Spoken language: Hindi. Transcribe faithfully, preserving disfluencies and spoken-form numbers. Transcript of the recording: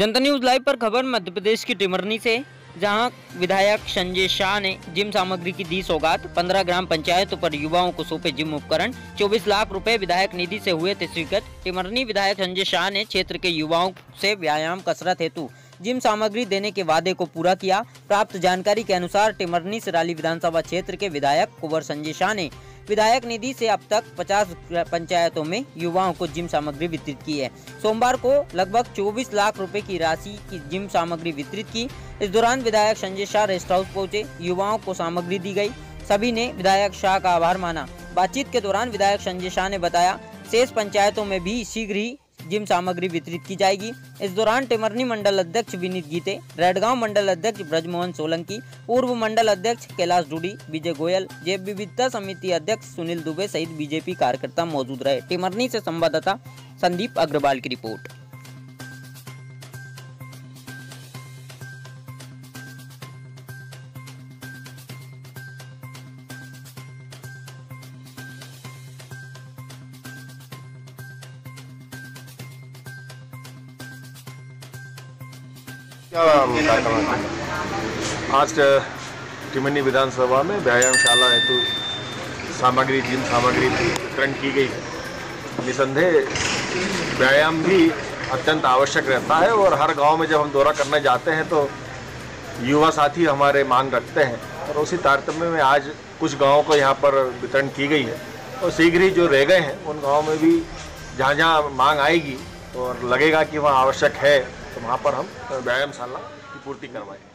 जनता न्यूज लाइव पर खबर मध्य प्रदेश की टिमरनी से, जहां विधायक संजय शाह ने जिम सामग्री की दी सौगात। पंद्रह ग्राम पंचायतों पर युवाओं को सौंपे जिम उपकरण। चौबीस लाख रुपए विधायक निधि से हुए थे स्वीकृत। टिमरनी विधायक संजय शाह ने क्षेत्र के युवाओं से व्यायाम कसरत हेतु जिम सामग्री देने के वादे को पूरा किया। प्राप्त जानकारी के अनुसार टिमरनी सराली विधानसभा क्षेत्र के विधायक कुंवर संजय शाह ने विधायक निधि से अब तक पचास पंचायतों में युवाओं को जिम सामग्री वितरित की है। सोमवार को लगभग चौबीस लाख रुपए की राशि की जिम सामग्री वितरित की। इस दौरान विधायक संजय शाह रेस्ट हाउस पहुंचे, युवाओं को सामग्री दी गई। सभी ने विधायक शाह का आभार माना। बातचीत के दौरान विधायक संजय शाह ने बताया, शेष पंचायतों में भी शीघ्र ही जिम सामग्री वितरित की जाएगी। इस दौरान टिमरनी मंडल अध्यक्ष विनीत गीते, रेडगांव मंडल अध्यक्ष ब्रजमोहन सोलंकी, पूर्व मंडल अध्यक्ष कैलाश डूडी, विजय गोयल, जैव विविधता समिति अध्यक्ष सुनील दुबे सहित बीजेपी कार्यकर्ता मौजूद रहे। टिमरनी से संवाददाता संदीप अग्रवाल की रिपोर्ट। आज टिमरनी विधानसभा में व्यायामशाला हेतु सामग्री जिम सामग्री वितरण की गई है। निसंदेह व्यायाम भी अत्यंत आवश्यक रहता है और हर गांव में जब हम दौरा करने जाते हैं तो युवा साथी हमारे मांग रखते हैं और उसी तारतम्य में आज कुछ गांवों को यहां पर वितरण की गई है और शीघ्र ही जो रह गए हैं उन गाँव में भी जहाँ जहाँ मांग आएगी और लगेगा कि वहाँ आवश्यक है तो वहाँ पर हम व्यायामशाला की पूर्ति करवाएं।